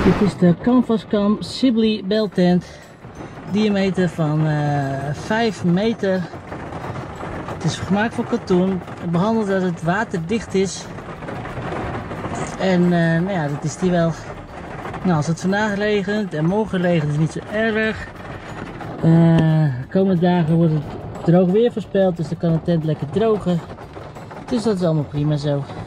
Dit is de Canvascam Sibley beltent. Diameter van 5 meter. Het is gemaakt van katoen. Behandeld dat het waterdicht is. En nou ja, dat is die wel. Nou, als het vandaag regent en morgen regent, is het niet zo erg. De komende dagen wordt het droog weer voorspeld, dus dan kan de tent lekker drogen. Dus dat is allemaal prima zo.